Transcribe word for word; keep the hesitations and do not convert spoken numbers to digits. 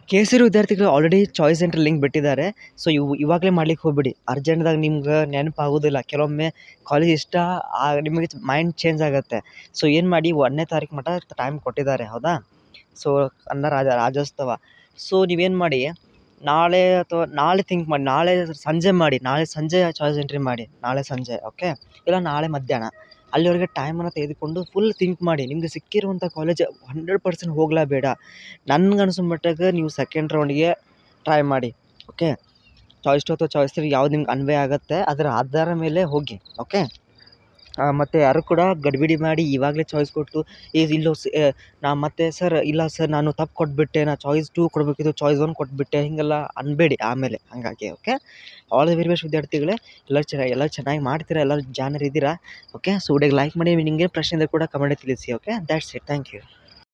K ಸಿ ರು ವಿದ್ಯಾರ್ಥಿಗಳು ಆಲ್ರೆಡಿ ಚಾಯ್ಸ್ ಎಂಟ್ರಿ ಲಿಂಕ್ ಬಿಟ್ಟಿದ್ದಾರೆ. ಸೊ ಇವು ಇವಾಗಲೇ ಮಾಡ್ಲಿಕ್ಕೆ ಹೋಗ್ಬಿಡಿ. ಅರ್ಜೆಂಟ್ದಾಗ ನಿಮ್ಗೆ ನೆನಪಾಗೋದಿಲ್ಲ. ಕೆಲವೊಮ್ಮೆ ಕಾಲೇಜ್ ಇಷ್ಟ ನಿಮಗೆ ಮೈಂಡ್ ಚೇಂಜ್ ಆಗುತ್ತೆ. ಸೊ ಏನು ಮಾಡಿ, ಒಂದನೇ ತಾರೀಕು ಮಟ್ಟ ಟೈಮ್ ಕೊಟ್ಟಿದ್ದಾರೆ, ಹೌದಾ? ಸೊ ಕನ್ನಡ ರಾಜ ರಾಜ್ಯೋತ್ಸವ. ಸೊ ನೀವೇನು ಮಾಡಿ, ನಾಳೆ ಅಥವಾ ನಾಳೆ ಥಿಂಕ್ ಮಾಡಿ, ನಾಳೆ ಸಂಜೆ ಮಾಡಿ, ನಾಳೆ ಸಂಜೆ ಚಾಯ್ಸ್ ಎಂಟ್ರಿ ಮಾಡಿ, ನಾಳೆ ಸಂಜೆ, ಓಕೆ? ಇಲ್ಲ ನಾಳೆ ಮಧ್ಯಾಹ್ನ. ಅಲ್ಲಿವರೆಗೆ ಟೈಮನ್ನು ತೆಗೆದುಕೊಂಡು ಫುಲ್ ಥಿಂಕ್ ಮಾಡಿ. ನಿಮಗೆ ಸಿಕ್ಕಿರುವಂಥ ಕಾಲೇಜ್ ಹಂಡ್ರೆಡ್ ಪರ್ಸೆಂಟ್ ಹೋಗಲೇ ಬೇಡ. ನನಗೆ ಅನಿಸೋ ಮಟ್ಟಿಗೆ ನೀವು ಸೆಕೆಂಡ್ ರೌಂಡ್ಗೆ ಟ್ರೈ ಮಾಡಿ, ಓಕೆ? ಚಾಯ್ಸ್ ಟು ಅಥವಾ ಚಾಯ್ಸ್ ತ್ರೀ ಯಾವ್ದು ನಿಮ್ಗೆ ಅನ್ವಯ ಆಗುತ್ತೆ ಅದರ ಆಧಾರ ಮೇಲೆ ಹೋಗಿ, ಓಕೆ? ಮತ್ತು ಯಾರು ಕೂಡ ಗಡಿಬಿಡಿ ಮಾಡಿ ಇವಾಗಲೇ ಚಾಯ್ಸ್ ಕೊಟ್ಟು ಈ ಇಲ್ಲೋ ಸ ನಾ ಮತ್ತೆ ಸರ್ ಇಲ್ಲ ಸರ್ ನಾನು ತಪ್ಪು ಕೊಟ್ಬಿಟ್ಟೆ, ನಾ ಚಾಯ್ಸ್ ಟೂ ಕೊಡಬೇಕಿತ್ತು, ಚಾಯ್ಸ್ ಒನ್ ಕೊಟ್ಬಿಟ್ಟೆ, ಹೀಗೆಲ್ಲ ಅನ್ಬೇಡಿ ಆಮೇಲೆ. ಹಾಗಾಗಿ okay, all the very best ವಿದ್ಯಾರ್ಥಿಗಳೇ. ಎಲ್ಲರೂ ಚೆನ್ನಾಗಿ ಎಲ್ಲ ಚೆನ್ನಾಗಿ ಮಾಡ್ತೀರಾ, ಎಲ್ಲರೂ ಜಾನರ್ ಇದ್ದೀರಾ, ಓಕೆ? ಸೊ ವಿಡಿಯೋಗೆ ಲೈಕ್ ಮಾಡಿ. ನಿಮಗೆ ಪ್ರಶ್ನೆ ಇದ್ದರೆ ಕೂಡ ಕಮೆಂಟ್ ತಿಳಿಸಿ, okay? That's it. Thank you.